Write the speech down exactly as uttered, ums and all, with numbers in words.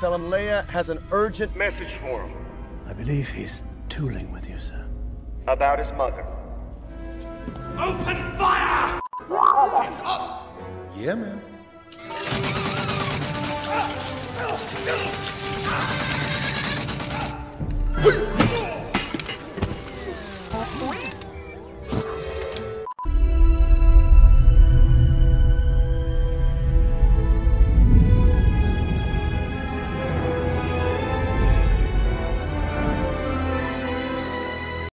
Tell him Leia has an urgent message for him. I believe he's tooling with you, sir. About his mother. Open fire! Hands up! Yeah, man.